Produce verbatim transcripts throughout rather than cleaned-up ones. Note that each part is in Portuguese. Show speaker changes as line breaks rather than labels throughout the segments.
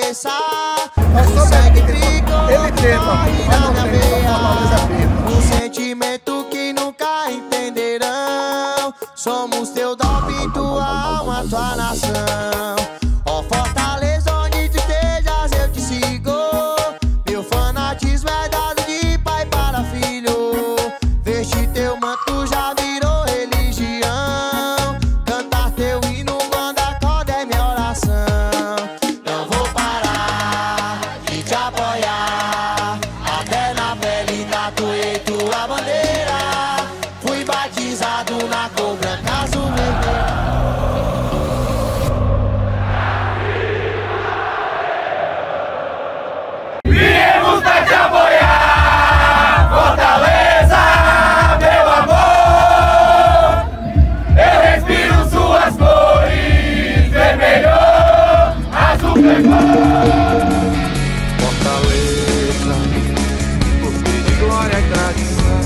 cabeça. O sangue tricolor corre na minha veia. Um sentimento que nunca entenderão. Somos teu dom, tua alma, tua nação. Ó Fortaleza, onde tu estejas eu te sigo. Meu fanatismo é dado de pai para filho. Veste teu manto já virou religião. Cantar teu hino, manda corda é minha oração. Não vou parar de te apoiar. Até na pele tatuei tua bandeira. Fui batizado na cor branca, azul, vermelho.
Viemos pra te apoiar, Fortaleza, meu amor. Eu respiro suas cores, vermelho, azul, vermelho.
Fortaleza, porque de glória e tradição.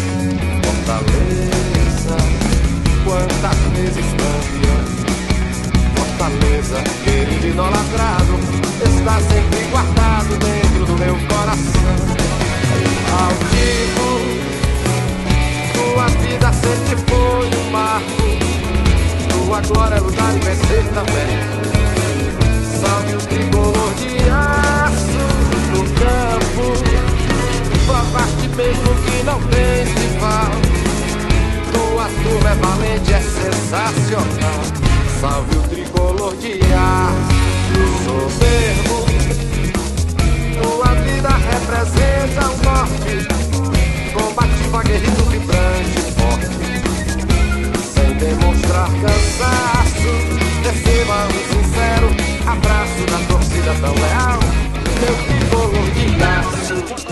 Fortaleza, quantas vezes campeão. Fortaleza, querido idolatrado, está sempre guardado dentro do meu coração. Altivo, tua vida sempre foi um marco. Tua glória é lutar e vencer também. Salve o tricolor de aço no campo. Provaste mesmo que não tem rival. Tua turma é valente, é sensacional. Salve o tricolor de aço soberbo. Tua vida representa o norte. Combativa, aguerrido, vibrante, forte. Sem demonstrar cansaço, receba um sincero abraço da torcida tão leal. Meu tricolor de aço.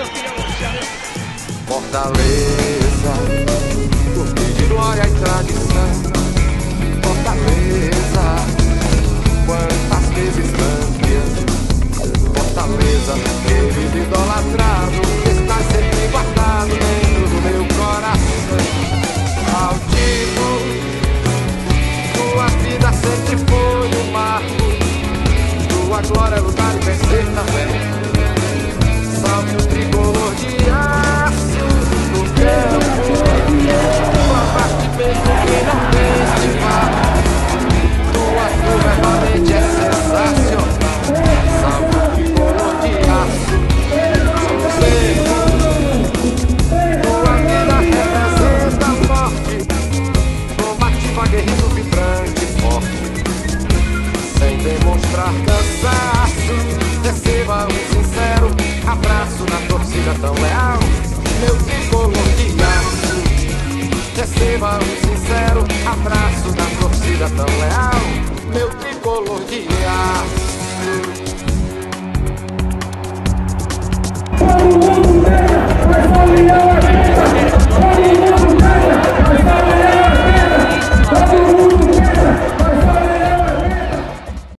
Fortaleza, porque de glória e tradição. Fortaleza, quantas vezes campeão. Fortaleza, querido idolatrado, está sempre guardado dentro do meu coração. Altivo, tua vida sempre foi um marco. Tua glória é lutar e vencer também. Salve o tricolor de aço no campo. Tua parte mesmo que não tem rival. Tua turma é valente, é sensacional. Salve o tricolor de aço soberbo. Tua vida representa a morte. Combativo, aguerrido, vibrante, forte. Sem demonstrar cansaço, receba um sincero abraço na torcida tão leal. Meu tricolor de aço. Receba um sincero abraço da torcida tão leal. Meu tricolor de aço.